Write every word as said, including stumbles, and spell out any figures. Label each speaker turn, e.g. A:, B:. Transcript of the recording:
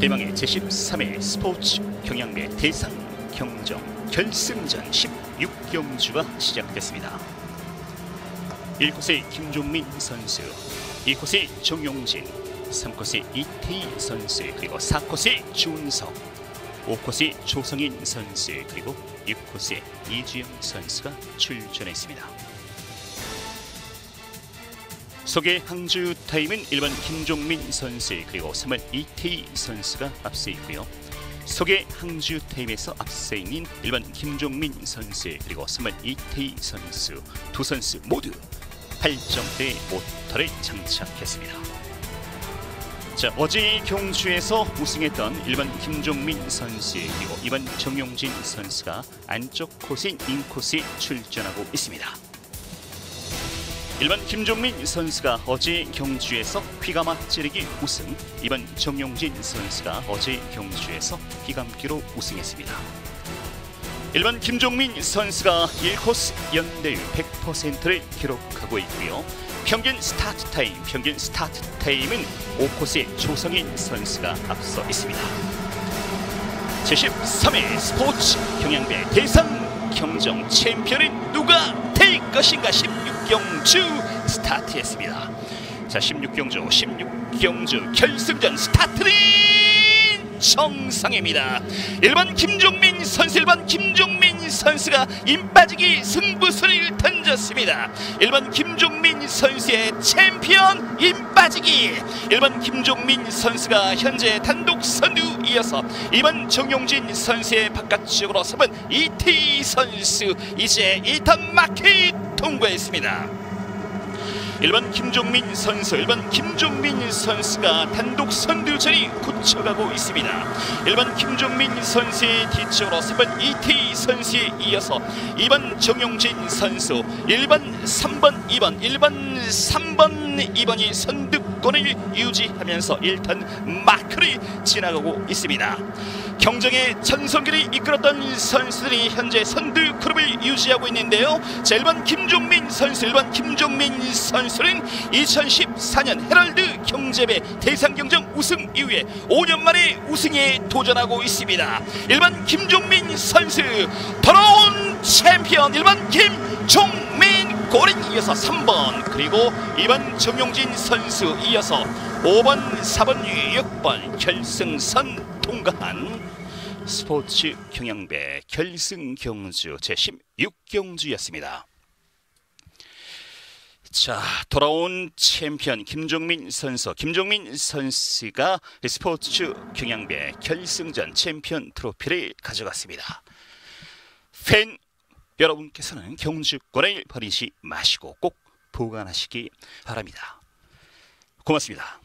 A: 대망의 제십삼 회 스포츠 경향배 대상 경정 결승전 십육 경주가 시작됐습니다. 일 코스의 김종민 선수, 이 코스의 정용진, 삼 코스의 이태희 선수, 그리고 사 코스의 주은석, 오 코스의 조성인 선수, 그리고 육 코스의 이주영 선수가 출전했습니다. 소개 항주 타임은 일 번 김종민 선수, 그리고 삼 번 이태희 선수가 앞서 있고요. 소개 항주 타임에서 앞서 있는 일 번 김종민 선수, 그리고 삼 번 이태희 선수 두 선수 모두 팔 점대 모터를 장착했습니다. 자, 어제 경주에서 우승했던 일 번 김종민 선수, 그리고 이 번 정용진 선수가 안쪽 코스인 인코스에 출전하고 있습니다. 일 번 김종민 선수가 어제 경주에서 휘감아 찌르기 우승, 이 번 정용진 선수가 어제 경주에서 휘감기로 우승했습니다. 일 번 김종민 선수가 일 코스 연대율 백 퍼센트를 기록하고 있고요. 평균 스타트 타임, 평균 스타트 타임은 오 코스의 조성인 선수가 앞서 있습니다. 제십삼 회 스포츠 경향배 대상 경정 챔피언은 누가 될 것인가? 십육 경주 스타트했습니다. 자, 십육 경주 십육 경주 결승전 스타트는 정상입니다. 일 번 김종민 선수, 일 번 김종민 선수가 임빠지기 승부수를 던졌습니다. 일 번 김종민 선수의 챔피언 임빠지기. 일 번 김종민 선수가 현재 단독 선두, 이어서 이 번 정용진 선수의 바깥쪽으로 삼 번 이태희 선수 이제 일 턴 마크 통과했습니다. 일 번 김종민 선수, 일 번 김종민 선수가 단독 선두전이 굳혀가고 있습니다. 일 번 김종민 선수의 뒤쪽으로 삼 번 이태희 선수에 이어서 이 번 정용진 선수, 일 번, 삼 번, 이 번, 일 번, 삼 번, 이 번이 선두권을 유지하면서 일 턴 마크를 지나가고 있습니다. 경정의 전성기를 이끌었던 선수들이 현재 선두 그룹을 유지하고 있는데요. 자, 일 번 김종민 선수, 일 번 김종민 선수는 이천십사 년 헤럴드 경제배 대상경정 우승 이후에 오 년 만에 우승에 도전하고 있습니다. 일 번 김종민 선수 돌아온 챔피언, 일 번 김종민 골인 이어서 삼 번, 그리고 이 번 정용진 선수 이어서 오 번, 사 번, 육 번 결승선 통과한 스포츠 경향배 결승 경주 제십육 경주였습니다. 자, 돌아온 챔피언 김종민 선수, 김종민 선수가 스포츠 경향배 결승전 챔피언 트로피를 가져갔습니다. 팬 여러분께서는 경주권을 버리지 마시고 꼭 보관하시기 바랍니다. 고맙습니다.